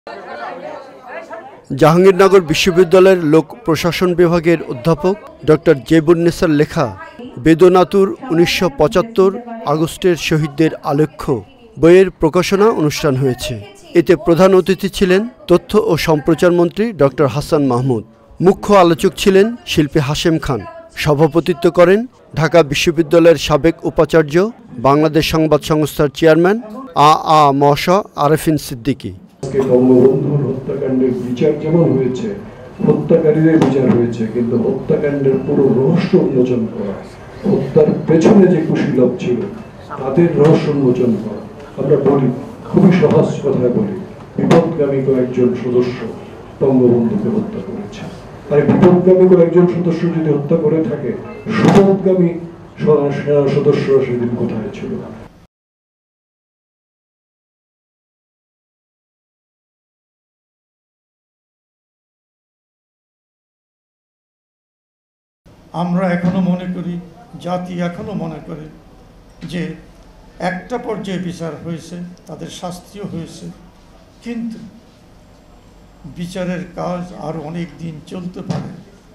জাহাঙ্গীরনগর বিশ্ববিদ্যালয়ের লোক প্রশাসন বিভাগের অধ্যাপক ডক্টর জেবুন্নেসার লেখা বেদনাতুর ১৯৭৫ আগস্টের শহীদদের আলেখ্য বইয়ের প্রকাশনা অনুষ্ঠান হয়েছে। এতে প্রধান অতিথি ছিলেন তথ্য ও সম্প্রচার মন্ত্রী ডক্টর হাসান মাহমুদ। মুখ্য আলোচক ছিলেন শিল্পী হাশেম খান। সভাপতিত্ব করেন ঢাকা বিশ্ববিদ্যালয়ের সাবেক উপাচার্য, বাংলাদেশ সংবাদ সংস্থার চেয়ারম্যান মশা আরেফিন সিদ্দিকী। বঙ্গবন্ধুর হত্যাকাণ্ডের বিচার যেমন হয়েছে, হত্যাকারীদের বিচার হয়েছে, কিন্তু হত্যাকাণ্ডের পুরো রহস্য উন্মোচন করা, হত্যার পেছনে যে কুশীলব ছিল তাদের রহস্য উন্মোচন করা। আমরা বলি, খুবই সহজ কথায় বলি, বিপদগামী কয়েকজন সদস্য বঙ্গবন্ধুকে হত্যা করেছে। আর বিপদগামী কয়েকজন সদস্য যদি হত্যা করে থাকে, সুপথগামী সেনা সদস্যরা সেদিন কোথায় ছিল? আমরা এখনো মনে করি, জাতি এখনো মনে করে যে একটা পর্যায়ে বিচার হয়েছে, তাদের শাস্তিও হয়েছে, কিন্তু বিচারের কাজ আরো অনেক দিন চলতে পারে।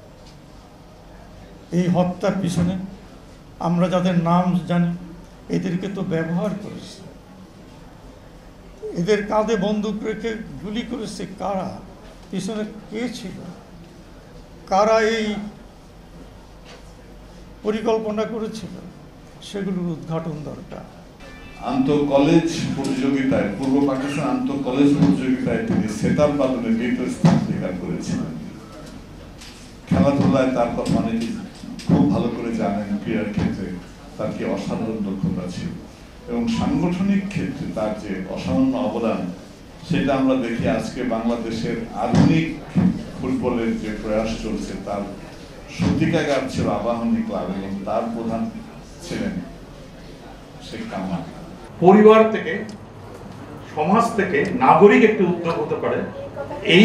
এই হত্যার পিছনে আমরা যাদের নাম জানি, এদেরকে তো ব্যবহার করেছে, এদের কাঁধে বন্দুক রেখে গুলি করেছে কারা, পিছনে কে ছিল, কারা এই পরিকল্পনা করেছিল, সেগুলোর উদ্ঘাটন দরকার। আন্তঃ কলেজ প্রতিযোগিতায়, পূর্ব পাকিস্তান আন্তঃ কলেজ প্রতিযোগিতায় তিনি সেতার বাদনে দ্বিতীয় স্থান অধিকার করেছিলেন। খেলাধুলায় তার কথা অনেকে খুব ভালো করে জানেন, ক্রীড়ার ক্ষেত্রে তার কি অসাধারণ দক্ষতা ছিল, এবং সাংগঠনিক ক্ষেত্রে তার যে অসামান্য অবদান, সেটা আমরা দেখি আজকে বাংলাদেশের আধুনিক ফুটবলের যে প্রয়াস চলছে, তার সত্যিকার ছিল আবাহনী ক্লাব, এবং তার প্রধান ছিলেন শেখ কামাল। পরিবার থেকে, সমাজ থেকে নাগরিক একটি উদ্যোগ হতে পারে এই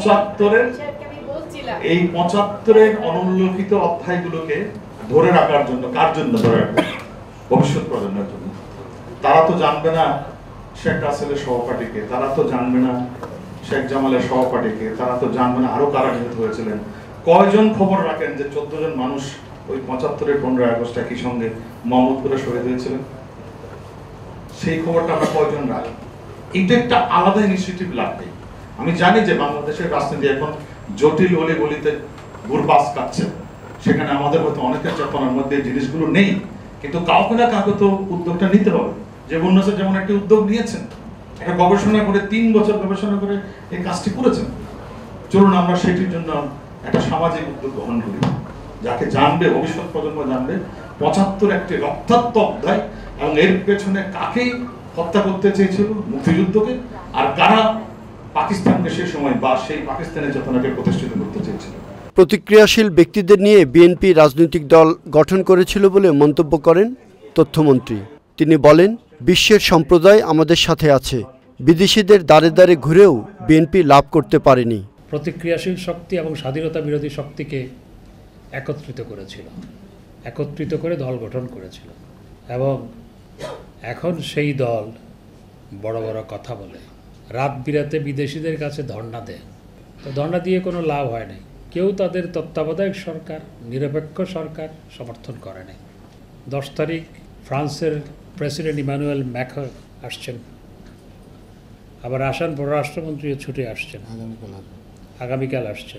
৭৫-এর অনুল্লেখিত অধ্যায়গুলোকে ধরে রাখার জন্য। কার জন্য ধরে রাখবে? ভবিষ্যৎ প্রজন্মের জন্য। তারা তো জানবে না শেখ রাসেলের সহপাঠীকে, তারা তো জানবে না শেখ জামালের সহপাঠীকে, তারা তো জানবে না আরো কারা নিহত হয়েছিলেন। কয়জন খবর রাখেন যে ১৪ জন মানুষ ওই ৭৫-এর ১৫ আগস্ট একই সঙ্গে মোহাম্মদপুরে শহীদ হয়েছিলেন? সেই খবরটা আমরা কয়জন রাখি? এটা একটা আলাদা ইনিশিয়েটিভ লাগবে। আমি জানি যে বাংলাদেশের রাজনীতি এখন জটিল অলি গলিতে ঘুরপাস কাটছে, সেখানে আমাদের হয়তো অনেকের চেতনার মধ্যে জিনিসগুলো নেই, কিন্তু কাউকে না কাউকে তো উদ্যোগটা নিতে হবে। যে বন্যাসের যেমন একটা উদ্যোগ নিয়েছেন, একটা গবেষণা করে ৩ বছর গবেষণা করে এই কাজটি করেছেন। চলুন আমরা সেটির জন্য একটা সামাজিক উদ্যোগ গ্রহণ করি, যাকে জানবে ভবিষ্যৎ প্রজন্ম, জানবে ৭৫ একটি রক্তাক্ত অধ্যায়, এবং এর পেছনে কাকে হত্যা করতে চেয়েছিল, মুক্তিযুদ্ধকে, আর কারা পাকিস্তানকে সে সময় বা সেই পাকিস্তানের চেতনাকে প্রতিষ্ঠিত করতে চেয়েছিল। প্রতিক্রিয়াশীল ব্যক্তিদের নিয়ে বিএনপি রাজনৈতিক দল গঠন করেছিল বলে মন্তব্য করেন তথ্যমন্ত্রী। তিনি বলেন, বিশ্বের সম্প্রদায় আমাদের সাথে আছে, বিদেশিদের দ্বারে দ্বারে ঘুরেও বিএনপি লাভ করতে পারেনি। প্রতিক্রিয়াশীল শক্তি এবং স্বাধীনতা বিরোধী শক্তিকে একত্রিত করেছিল, একত্রিত করে দল গঠন করেছিল, এবং এখন সেই দল বড় বড় কথা বলে, রাত বিরাতে বিদেশিদের কাছে ধর্ণা দেয়। তো ধর্ণা দিয়ে কোনো লাভ হয় নাই। কেউ তাদের তত্ত্বাবধায়ক সরকার, নিরপেক্ষ সরকার সমর্থন করে নাই। 10 তারিখ ফ্রান্সের প্রেসিডেন্ট ইমানুয়েল ম্যাক্রন আসছেন, আবার আসান পররাষ্ট্রমন্ত্রীও ছুটে আসছেন, আগামীকাল আসছেন।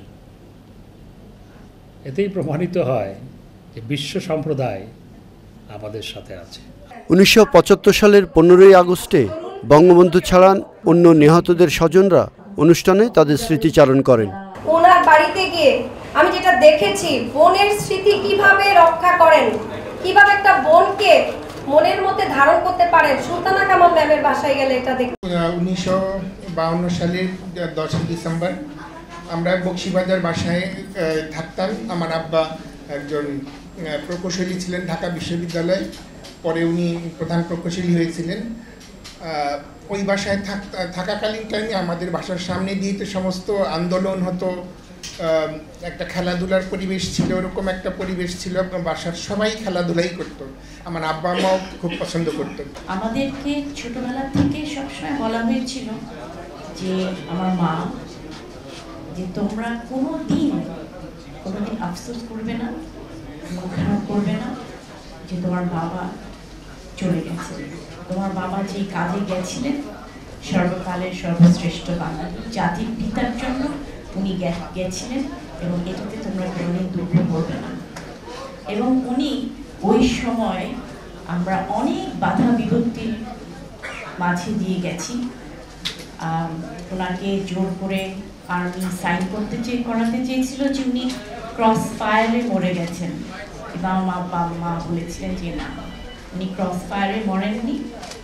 এতেই প্রমাণিত হয় যে বিশ্ব সম্প্রদায় আমাদের সাথে আছে। ১৯৭৫ সালের ১৫ই আগস্টে বঙ্গবন্ধু ছাড়া অন্য নিহতদের স্বজনরা অনুষ্ঠানে তাদের স্মৃতিচারণ করেন। ওনার বাড়িতে গিয়ে আমি যেটা দেখেছি, বোনের স্মৃতি কিভাবে রক্ষা করেন, কিভাবে একটা বোনকে মনের মধ্যে ধারণ করতে পারেন। সুলতানা কামাল ম্যামের বাসায় গেলে এটা দেখি। ১৯৫২ সালের 10 ডিসেম্বর আমরা বক্সিবাজার বাসায় থাকতাম। আমার আব্বা একজন প্রকৌশলী ছিলেন ঢাকা বিশ্ববিদ্যালয়ে, পরে উনি প্রধান প্রকৌশলী হয়েছিলেন। ওই বাসায় থাকাকালীন টাইমে আমাদের বাসার সামনে দিয়ে তো সমস্ত আন্দোলন হতো, একটা খেলাধুলার পরিবেশ ছিল, ওরকম একটা পরিবেশ ছিল। বাসার সবাই খেলাধুলাই করতো, আমার আব্বা মাও খুব পছন্দ করতো। আমাদেরকে ছোটবেলা থেকে সবসময় বলা হয়েছিল যে আমার মা, যে তোমরা কোনোদিন আফসোস করবে না, মন খারাপ করবে না যে তোমার বাবা চলে গেছে। তোমার বাবা যে কাজে গেছিলেন, সর্বকালের সর্বশ্রেষ্ঠ বাঙালি জাতির পিতার জন্য উনি গেছিলেন, এবং এটাতে তোমরা কোনোদিন দুঃখ করবে না। এবং উনি ওই সময় আমরা অনেক বাধা বিপত্তির মাঝে দিয়ে গেছি। ওনাকে জোর করে আর্মি সাইন করাতে চেয়েছিল যে উনি ক্রস ফায়ারে মরে গেছেন, এবং আমার বাবা মা বলেছিলেন যে না, উনি ক্রস ফায়ারে মরেননি,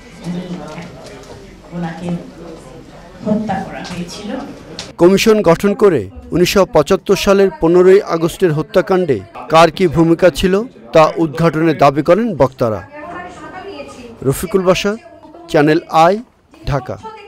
ওনাকে হত্যা করা হয়েছিল। কমিশন গঠন করে 1975 সালের 15ই আগস্টের হত্যাকাণ্ডে কার কি ভূমিকা ছিল তা উদ্ঘাটনের দাবি করেন বক্তারা। Rafiqul Basha, Channel i, Dhaka.